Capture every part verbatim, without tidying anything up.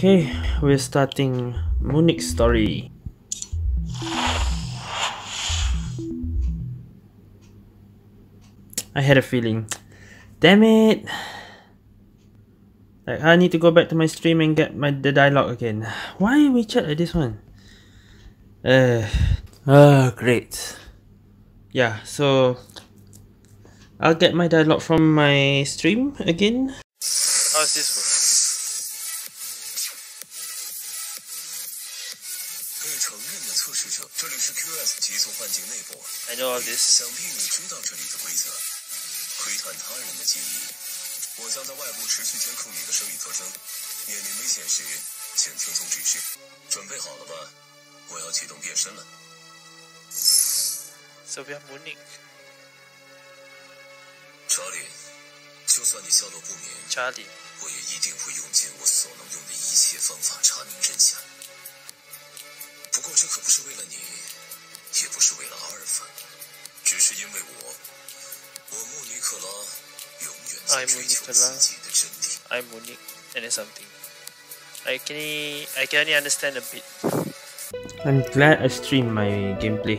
Okay, we're starting Munich story. I had a feeling. Damn it! Like I need to go back to my stream and get my the dialogue again. Why we chat like this one? Uh, uh great. Yeah, so I'll get my dialogue from my stream again. How's this work? 被承认的测试者，这里是 Q S 极速幻境内部。 I know all this. 想必你知道这里的规则。窥探他人的记忆，我将在外部持续监控你的生理特征。面临危险时，请听从指示。准备好了吧？我要启动变身了。 So we are Munich. 查理，就算你下落不明， 查理， 我也一定会用尽我所能用的一切方法查明真相。不过这可不是为了你，也不是为了阿尔法，只是因为我，我穆尼克拉永远在追求自己的真理。 I'm Munich, and it's something. I can I can only understand a bit. I'm glad I stream my gameplay.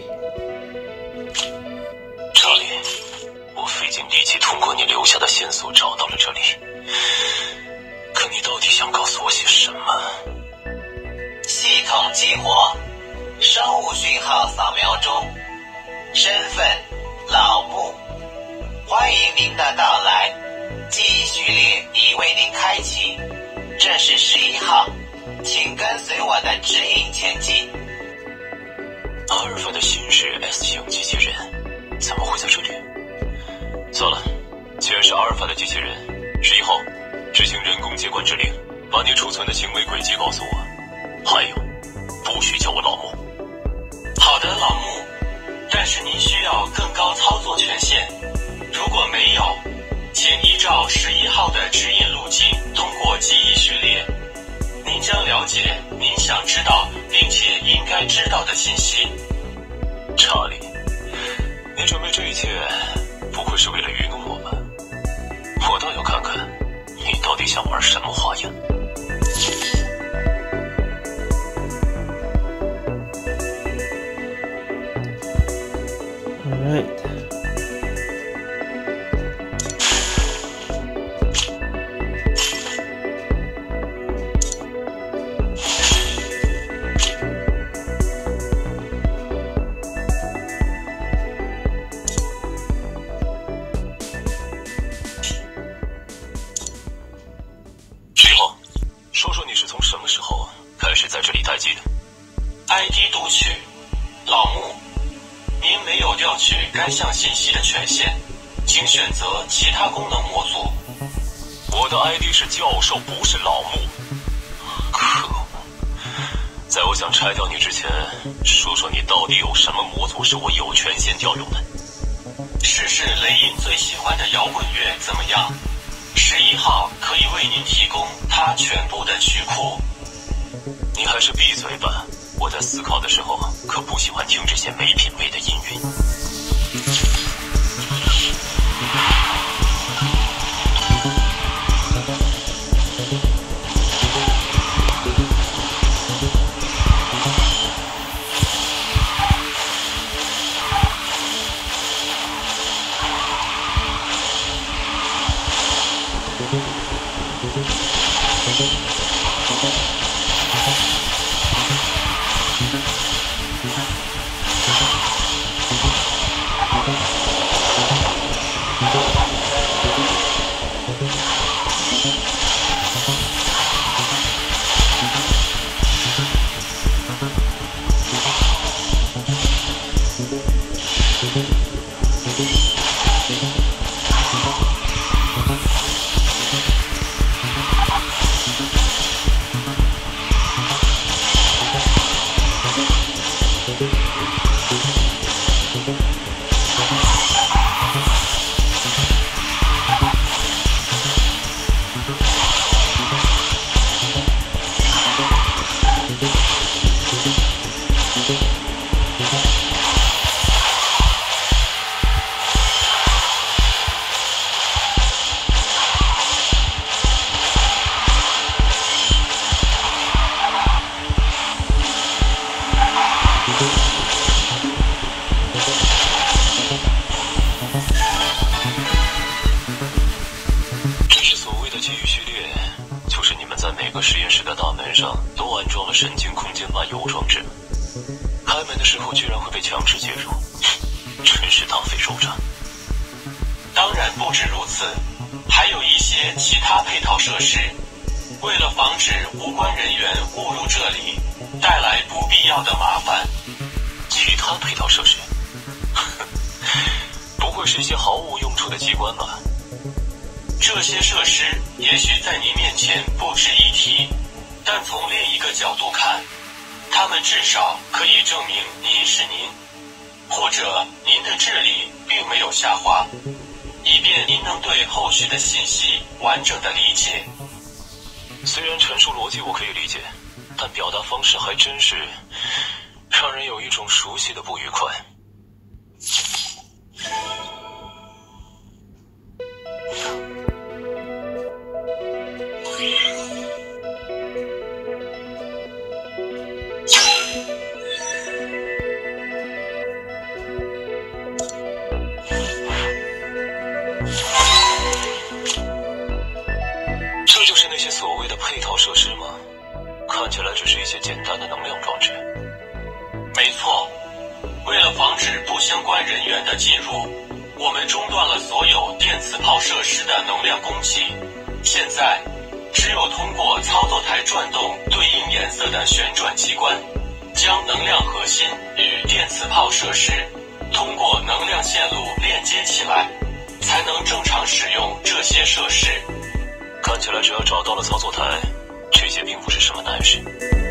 查理，我费尽力气通过你留下的线索找到了这里，可你到底想告诉我些什么？ 系统激活，生物讯号扫描中，身份老穆，欢迎您的到来，记忆序列已为您开启，这是十一号，请跟随我的指引前进。 阿尔法的新式 S 型机器人怎么会在这里？算了，既然是阿尔法的机器人，十一号，执行人工接管指令，把你储存的行为轨迹告诉我。还有，不许叫我老穆。 好的，老穆，但是您需要更高操作权限。如果没有，请依照十一号的指引路径通过记忆序列，您将了解您想知道并且应该知道的信息。 查理，你准备这一切不会是为了愚弄我吧？我倒要看看你到底想玩什么花样。 Alright. I D 读取，老穆，您没有调取该项信息的权限，请选择其他功能模组。 我的 I D 是教授，不是老穆。可恶！在我想拆掉你之前，说说你到底有什么模组是我有权限调用的？ 试试雷音最喜欢的摇滚乐怎么样？十一号可以为您提供它全部的曲库。 你还是闭嘴吧。我在思考的时候，可不喜欢听这些没品味的音乐。 大门上都安装了神经空间漫游装置，开门的时候居然会被强制介入，真是大费周章。 当然不止如此，还有一些其他配套设施，为了防止无关人员误入这里，带来不必要的麻烦。 其他配套设施？不会是一些毫无用处的机关吧？ 这些设施也许在你面前不值一提，但从另一个角度看，它们至少可以证明您是您，或者您的智力并没有下滑，以便您能对后续的信息完整的理解。 虽然陈述逻辑我可以理解，但表达方式还真是让人有一种熟悉的不愉快。这就是那些所谓的配套设施吗？看起来只是一些简单的能量装置。 没错，为了防止不相关人员的进入，我们中断了所有电磁炮设施的能量供给。现在，只有通过操作台转动对应颜色的旋转机关，将能量核心与电磁炮设施通过能量线路链接起来，才能正常使用这些设施。 看起来只要找到了操作台，这些并不是什么难事。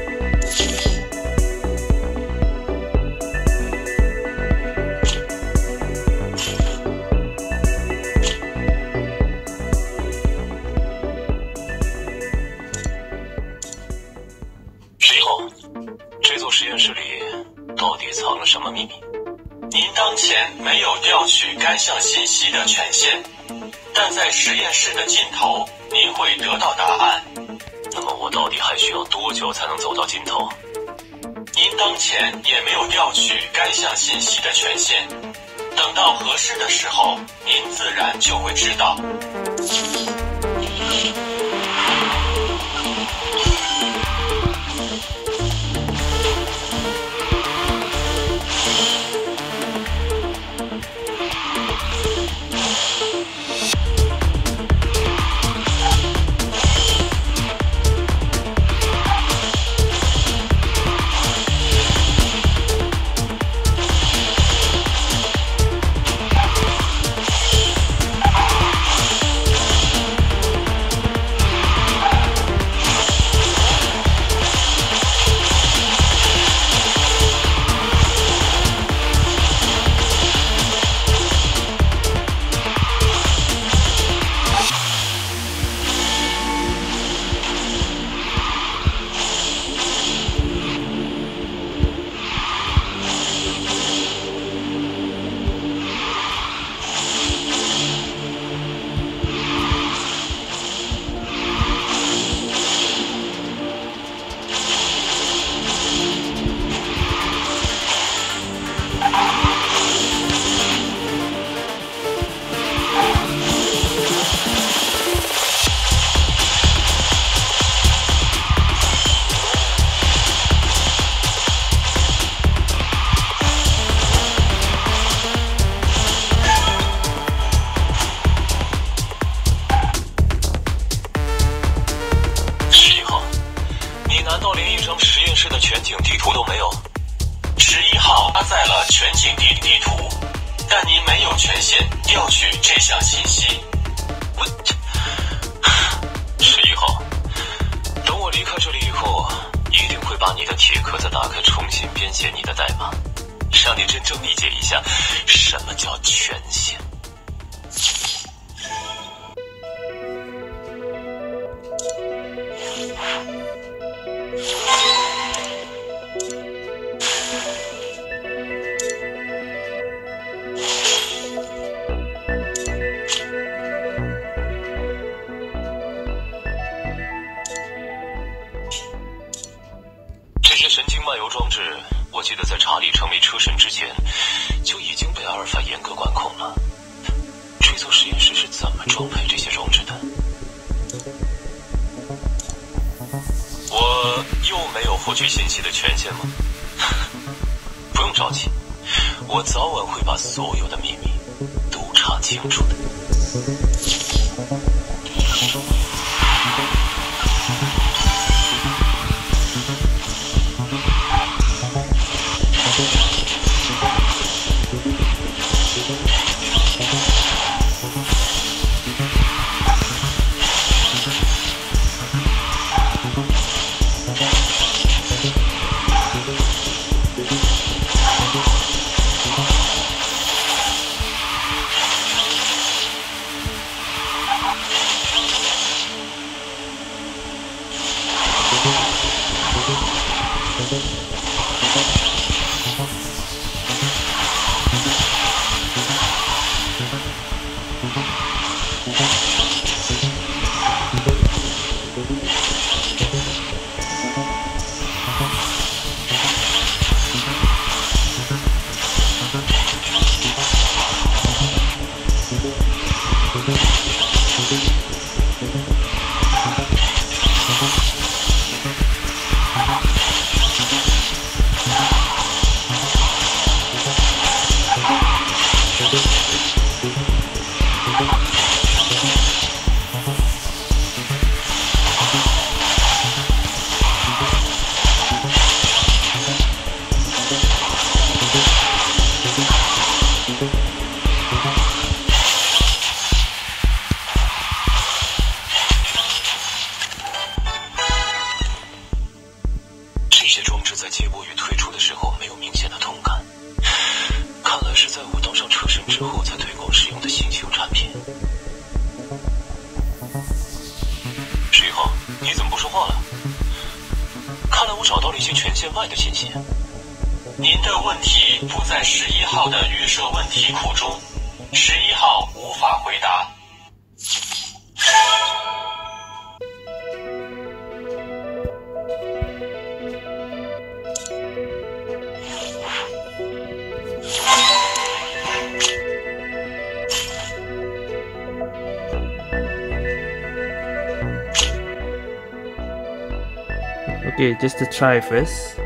十一号，这座实验室里到底藏了什么秘密？ 您当前没有调取该项信息的权限，但在实验室的尽头，您会得到答案。 那么我到底还需要多久才能走到尽头？ 您当前也没有调取该项信息的权限，等到合适的时候，您自然就会知道。 我就没有获取信息的权限吗？不用着急，我早晚会把所有的秘密都查清楚的。 您的问题不在十一号的预设问题库中，十一号无法回答。 Okay, just to try first.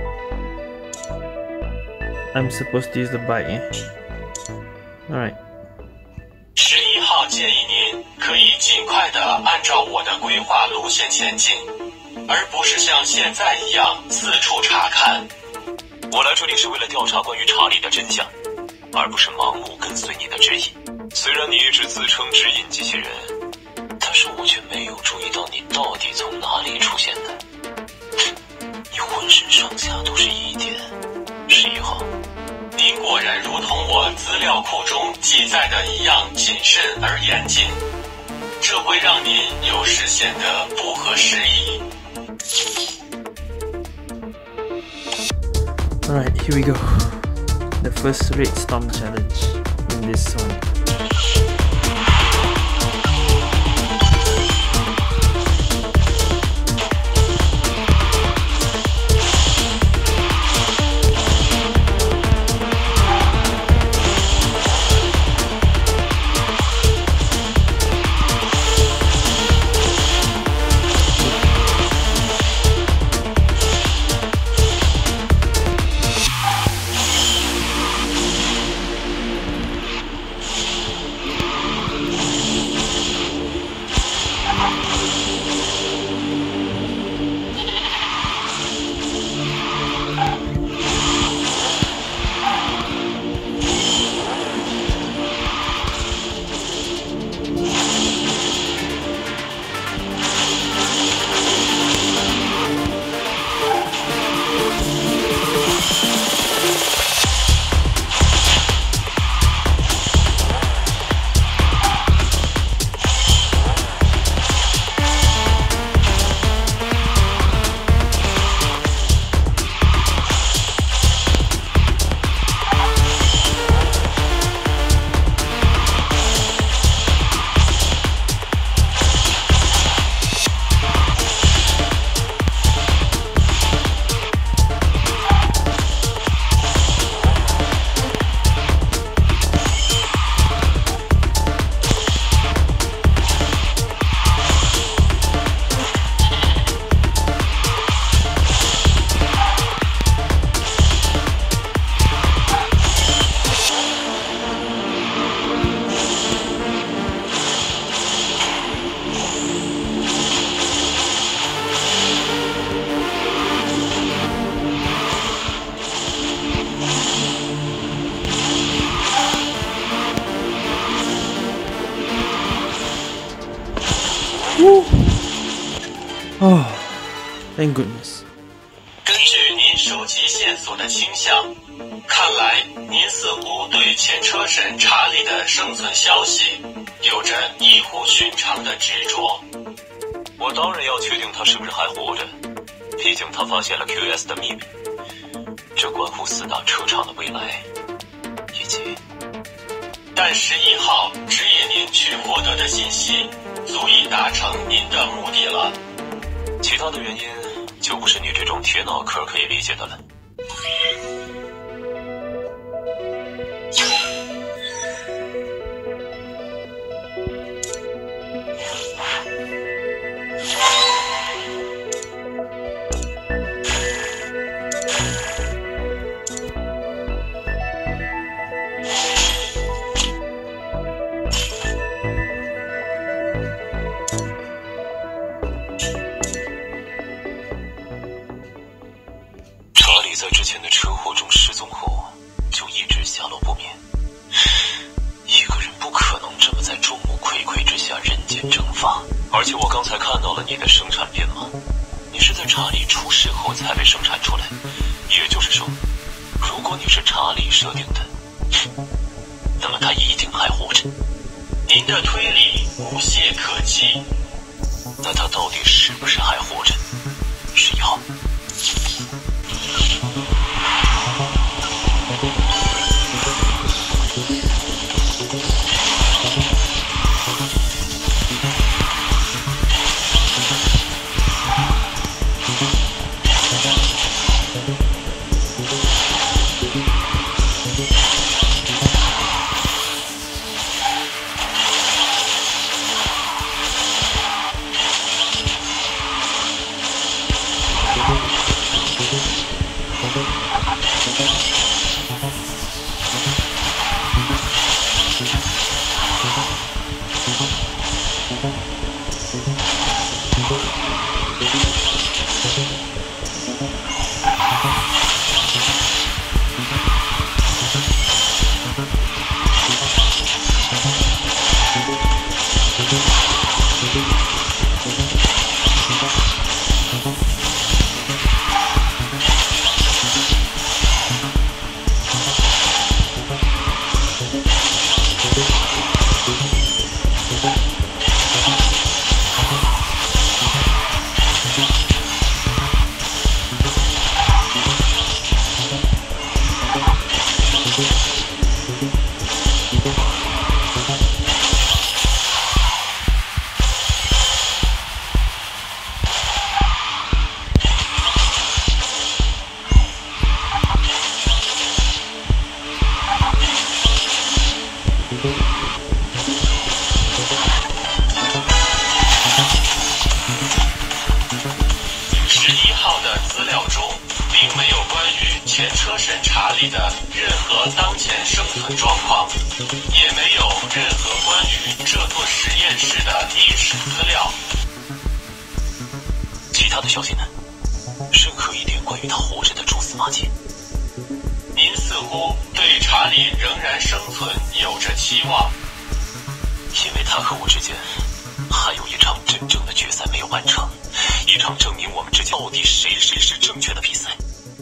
I'm supposed to use the bike, yeah? Alright. 十一号建议您可以尽快的按照我的规划路线前进，而不是像现在一样四处查看。 我来这里是为了调查关于查理的真相，而不是盲目跟随你的指引。虽然你一直自称指引机器人，但是我却没有注意到你到底从哪里出现的。你浑身上下都是疑点。十一号， 您果然如同我资料库中记载的一样谨慎而严谨，这会让您有时显得不合时宜。 Alright, here we go. The first Red Storm challenge in this one. Oh, thank goodness. 根据您收集线索的倾向，看来您似乎对前车神查理的生存消息有着异乎寻常的执着。 我当然要确定他是不是还活着，毕竟他发现了 Q S 的秘密，这关乎四大车厂的未来，以及…… 但十一号指引您去获得的信息，足以达成您的目的了。 其他的原因，就不是你这种铁脑壳可以理解的了。在之前的车祸中失踪后，就一直下落不明。一个人不可能这么在众目睽睽之下人间蒸发。而且我刚才看到了你的生产编码，你是在查理出事后才被生产出来。也就是说，如果你是查理设定的，那么他一定还活着。 您的推理无懈可击。 那他到底是不是还活着？十一号。 十一号的资料中并没有关于前车神查理的任何当前生存状况，也没有任何关于这座实验室的历史资料。 其他的消息呢？任何一点关于他活着的蛛丝马迹。 您似乎对查理仍然生存有着期望， 因为他和我之间还有一场真正的决赛没有完成，一场证明我们之间到底谁谁是正确的比赛。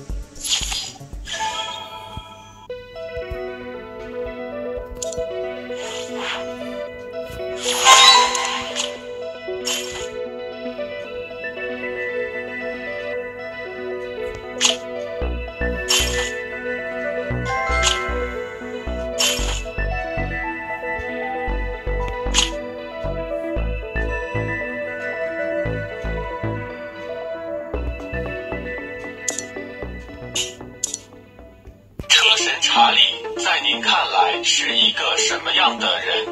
查理在您看来是一个什么样的人？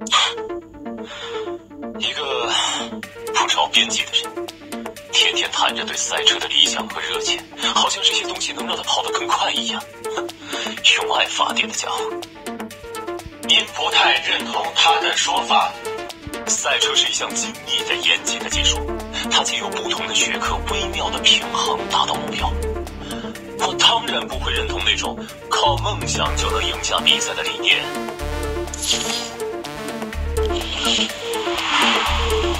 一个不着边际的人，天天谈着对赛车的理想和热情，好像这些东西能让他跑得更快一样。用爱发电的家伙。 您不太认同他的说法。 赛车是一项精密的、严谨的技术，它借由不同的学科微妙的平衡达到目标。我当然不会认同那种靠梦想就能赢下比赛的理念。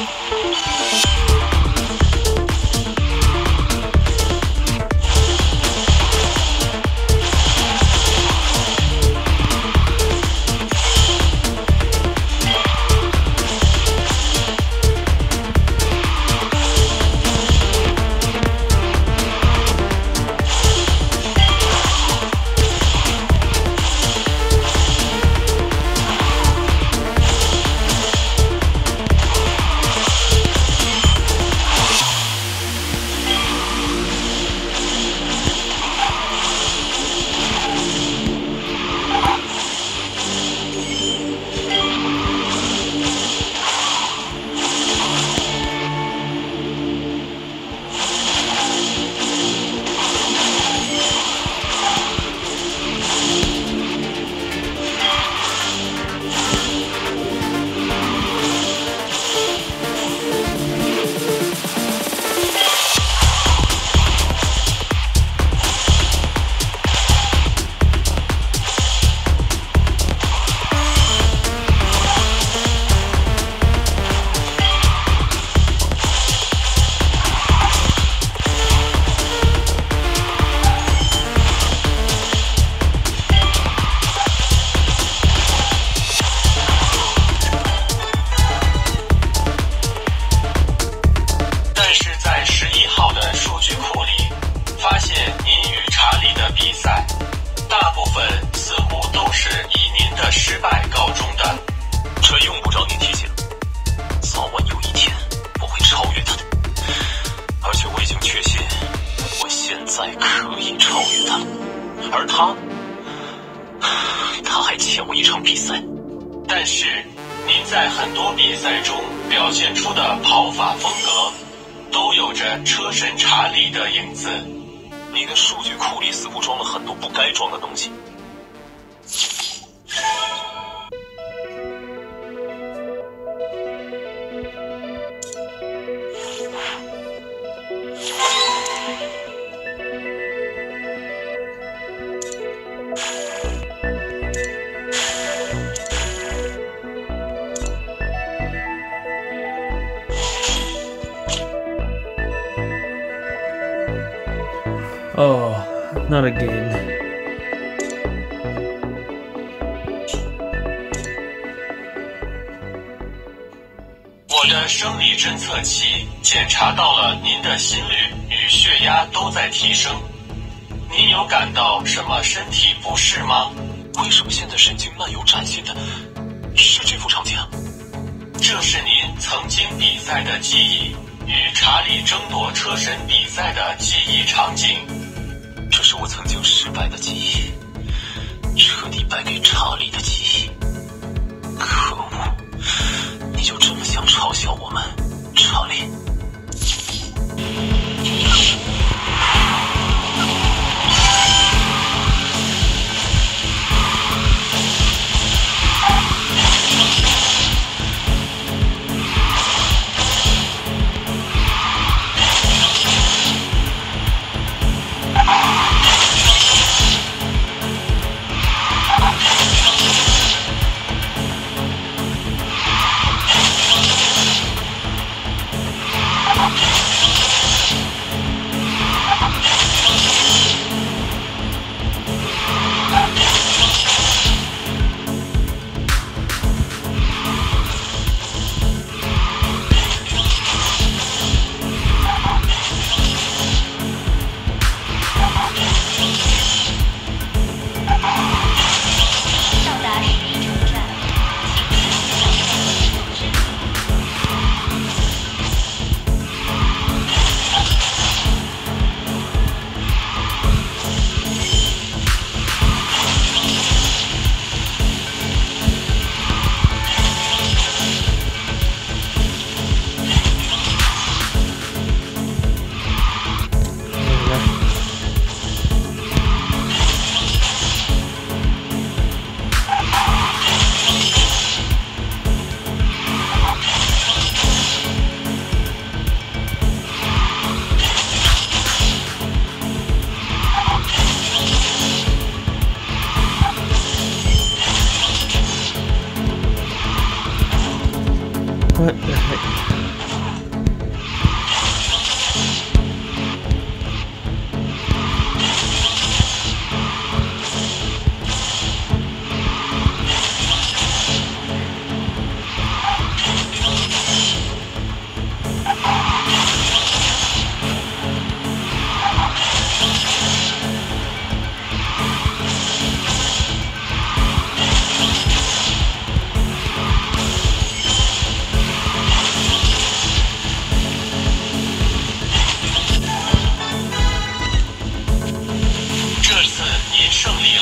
Oh, not again. 我的生理侦测器检查到了您的心率与血压都在提升。您有感到什么身体不适吗？为什么现在神经漫游展现的是这幅场景？这是您曾经比赛的记忆，与查理争夺车神比赛的记忆场景。这是我曾经失败的记忆，彻底败给查理的记忆。可恶！你就这么想嘲笑我们，查理？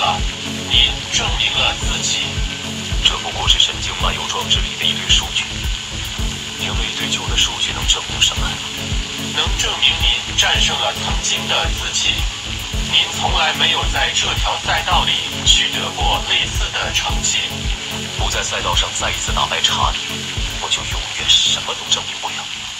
了，您证明了自己。 这不过是神经漫游装置里的一堆数据。你们一堆旧的数据能证明什么？ 能证明您战胜了曾经的自己。您从来没有在这条赛道里取得过类似的成绩。 不在赛道上再一次打败查理，我就永远什么都证明不了。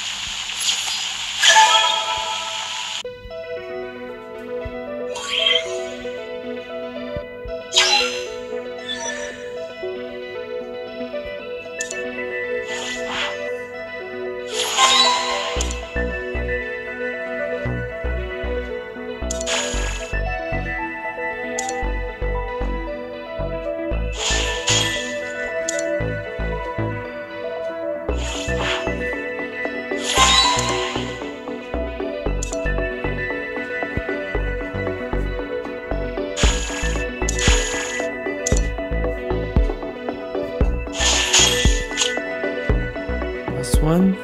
One.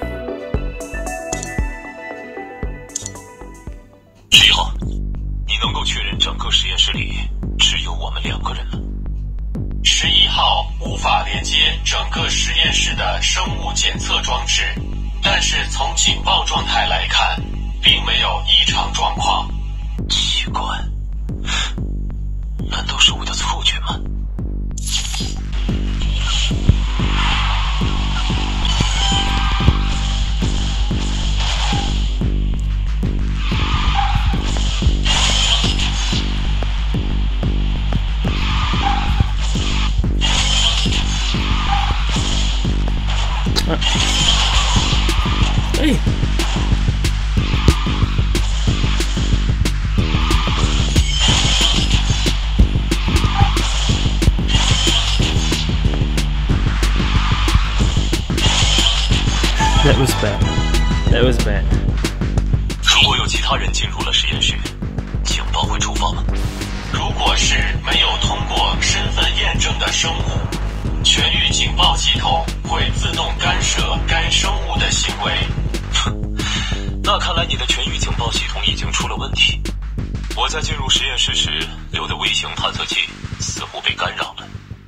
十一号，你能够确认整个实验室里只有我们两个人吗？ 十一号无法连接整个实验室的生物检测装置，但是从警报状态来看，并没有异常状况。 奇怪，难道是我的错觉吗？ Hey. That was bad. That was bad. 如果有其他人进入了实验室，警报会触发吗？ 如果是没有通过身份验证的生物，全域警报系统会自动干涉该生物的行为。 那看来你的全域警报系统已经出了问题。我在进入实验室时留的微型探测器似乎被干扰了。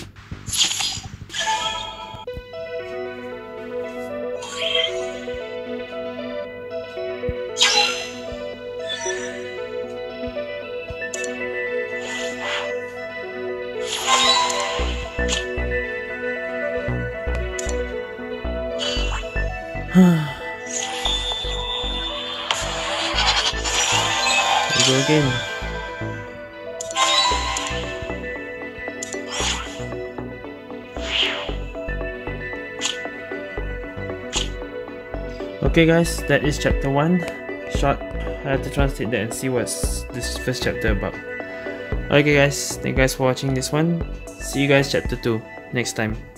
We go again. Okay guys, that is chapter one. Short. I have to translate that and see what's this first chapter about. Okay guys, thank you guys for watching this one. See you guys chapter two next time.